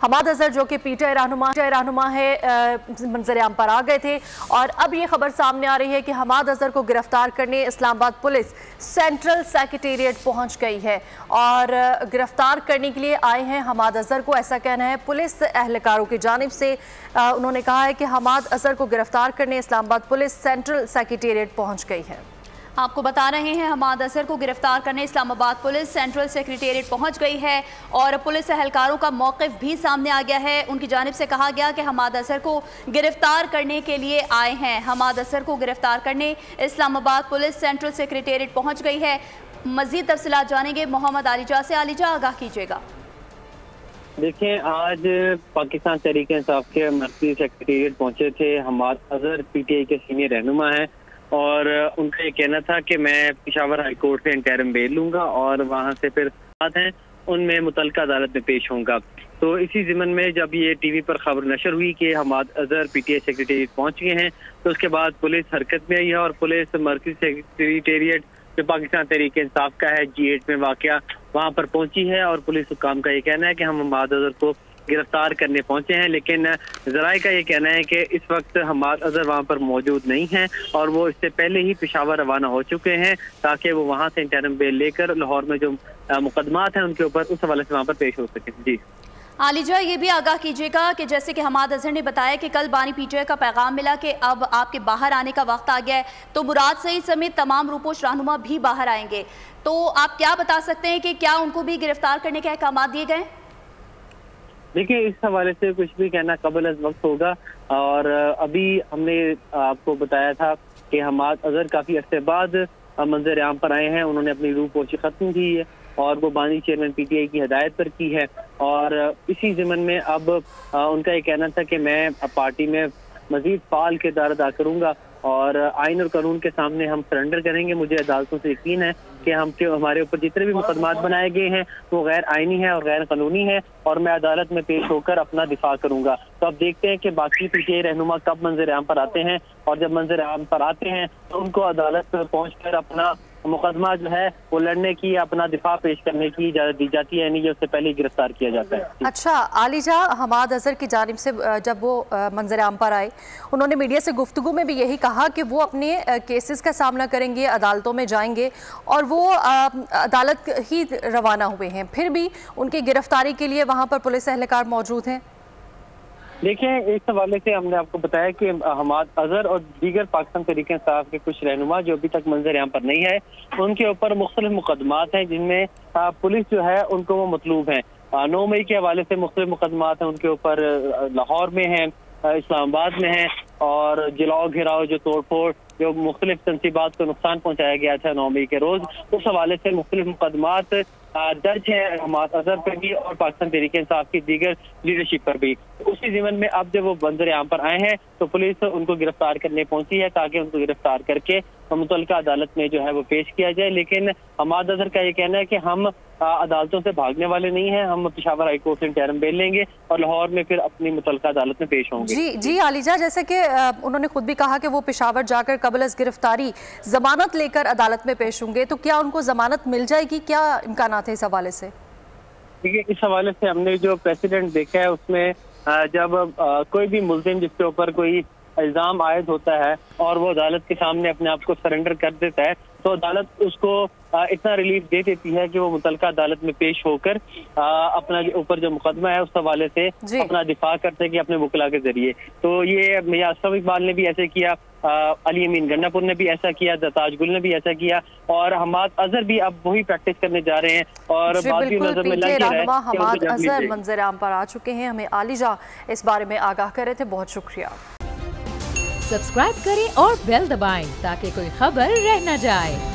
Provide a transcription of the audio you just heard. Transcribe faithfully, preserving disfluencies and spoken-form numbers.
हमाद अजहर जो कि पीटीआई रहनुमा रहनुमा है मंजर आम पर आ गए थे और अब ये खबर सामने आ रही है कि हमाद अजहर को गिरफ्तार करने इस्लामाबाद पुलिस सेंट्रल सेक्रेटेरिएट पहुंच गई है और गिरफ्तार करने के लिए आए हैं हमाद अजहर को, ऐसा कहना है पुलिस एहलकारों की जानिब से। उन्होंने कहा है कि हमाद अजहर को गिरफ्तार करने इस्लामाबाद पुलिस सेंट्रल सेक्रेटेरिएट पहुँच गई है। आपको बता रहे हैं हमाद अजहर को गिरफ्तार करने इस्लामाबाद पुलिस सेंट्रल सेक्रेटेरिएट पहुंच गई है और पुलिस एहलकारों का मौक़िफ़ भी सामने आ गया है। उनकी जानिब से कहा गया कि हमाद अजहर को गिरफ्तार करने के लिए आए हैं। हमाद अजहर को गिरफ्तार करने इस्लामाबाद पुलिस सेंट्रल सेक्रेटेरिएट पहुंच गई है। मज़ीद तफसीलात जानेंगे मोहम्मद आलिजा से। आलिजा, आगाह कीजिएगा। देखिए, आज पाकिस्तान तहरीक इंसाफ के मरकज़ी सेक्रेटेरिएट पहुंचे थे हमाद अजहर, पीटीआई के सीनियर रहनुमा हैं, और उनका ये कहना था कि मैं पेशावर हाई कोर्ट से इंटरिम बेल लूंगा और वहां से फिर बात है उनमें मुतल्लिका अदालत में पेश होऊंगा। तो इसी ज़िमन में जब ये टीवी पर खबर नशर हुई कि हमाद अजहर पीटीआई सेक्रेटेरिएट पहुंच गए हैं, तो उसके बाद पुलिस हरकत में आई है और पुलिस मरकज़ी सेक्रेटेरिएट जो पाकिस्तान तहरीक इंसाफ का है जी एट में वाक़या, वहाँ पर पहुंची है और पुलिस हुक्काम का ये कहना है कि हम हमाद अजहर को गिरफ्तार करने पहुंचे हैं। लेकिन ज़राए का ये कहना है कि इस वक्त हमाद अजहर वहाँ पर मौजूद नहीं हैं और वो इससे पहले ही पेशावर रवाना हो चुके हैं ताकि वो वहाँ से इंटरिम बेल लेकर लाहौर में जो मुकदमात हैं उनके ऊपर उस हवाले से वहाँ पर पेश हो सके। जी आलिजा, ये भी आगाह कीजिएगा कि जैसे कि हमाद अजहर ने बताया कि कल बानी पीटीआई का पैगाम मिला कि अब आपके बाहर आने का वक्त आ गया है, तो मुराद सईद समेत तमाम रूपोश रहनुमा भी बाहर आएंगे, तो आप क्या बता सकते हैं कि क्या उनको भी गिरफ्तार करने के अहकाम दिए गए? देखिए, इस हवाले से कुछ भी कहना कबल अज़ वक्त होगा और अभी हमने आपको बताया था कि हमाद अजहर काफ़ी अरसे बाद मंजर आम पर आए हैं। उन्होंने अपनी रूपोशी ख़त्म की है और वो बानी चेयरमैन पीटीआई की हदायत पर की है और इसी ज़िमन में अब उनका ये कहना था कि मैं पार्टी में मज़ीद फ़ाल किरदार अदा करूँगा और आइन और कानून के सामने हम सरेंडर करेंगे। मुझे अदालतों से यकीन है कि हम के हमारे ऊपर जितने भी मुकदमात बनाए गए हैं वो गैर आइनी है और गैर कानूनी है और मैं अदालत में पेश होकर अपना दिफा करूंगा। तो अब देखते हैं कि बाकी पीटीआई रहनुमा कब मंजर आम पर आते हैं और जब मंजर आम पर आते हैं तो उनको अदालत में पहुँच कर अपना मुकदमा जो है वो लड़ने की, अपना दिफा पेश करने की इजाजत दी जाती है, यानी कि उससे पहले गिरफ्तार किया जाता है। अच्छा आलिजा, हमाद अजहर की जानिब से जब वो मंजर आम पर आए, उन्होंने मीडिया से गुफ्तगू में भी यही कहा कि वो अपने केसेस का सामना करेंगे, अदालतों में जाएंगे और वो अदालत ही रवाना हुए हैं, फिर भी उनकी गिरफ्तारी के लिए वहाँ पर पुलिस एहलकार मौजूद हैं। देखिए, इस हवाले से हमने आपको बताया कि हमाद अजहर और दीगर पाकिस्तान तहरीक इंसाफ के कुछ रहनुमा जो अभी तक मंजर यहाँ पर नहीं है, उनके ऊपर मुख्तलिफ मुकदमात हैं जिनमें पुलिस जो है उनको वो मतलूब हैं। नौ मई के हवाले से मुख्तलिफ मुकदमात हैं उनके ऊपर, लाहौर में हैं, इस्लामाबाद में हैं और जलाओ घिराओ जो तोड़ फोड़ जो मुख्तलिफ तनसीबात को नुकसान पहुँचाया गया था नौ मई के रोज़, उस हवाले से मुख्तलिफ मुकदमात दर्ज है हमाद अजहर पर भी और पाकिस्तान तहरीक इंसाफ की दीगर लीडरशिप पर भी। उसी ज़िमन में अब जब वो मंजर आम पर आए हैं तो पुलिस उनको गिरफ्तार करने पहुंची है ताकि उनको गिरफ्तार करके मुतल्लिका अदालत में जो है वो पेश किया जाए। लेकिन हमाद अजहर का ये कहना है कि हम अदालतों से भागने वाले नहीं हैं, हम पेशावर हाई कोर्ट से इंटरिम बेल लेंगे और लाहौर में फिर अपनी मुतल्लिका अदालत में पेश होंगे। जी जी आलिजा, जैसे कि उन्होंने खुद भी कहा कि वो पेशावर जाकर कबल अज़ गिरफ्तारी जमानत लेकर अदालत में पेश होंगे, तो क्या उनको जमानत मिल जाएगी? क्या इम्कान है इस हवाले से? देखिए, इस हवाले से हमने जो प्रेसिडेंट देखा है उसमें जब कोई भी मुल्जिम जिसके ऊपर कोई इल्ज़ाम आयद होता है और वो अदालत के सामने अपने आप को सरेंडर कर देता है तो अदालत उसको इतना रिलीफ दे देती है कि वो मुतल्लिका अदालत में पेश होकर अपना ऊपर जो मुकदमा है उस हवाले से अपना दिफा करते कि अपने वकला के जरिए। तो ये मियां अशरफ इकबाल ने भी ऐसे किया, अली अमीन गन्नापुर ने भी ऐसा किया, ताज गुल ने भी ऐसा किया और हमाद अजहर भी अब वही प्रैक्टिस करने जा रहे हैं और बात भी नजर में लग रहा है। हमाद अजहर मंजर आम पर आ चुके हैं, हमें आलिजा इस बारे में आगाह कर रहे थे, बहुत शुक्रिया। सब्सक्राइब करें और बेल दबाएं ताकि कोई खबर रह न जाए।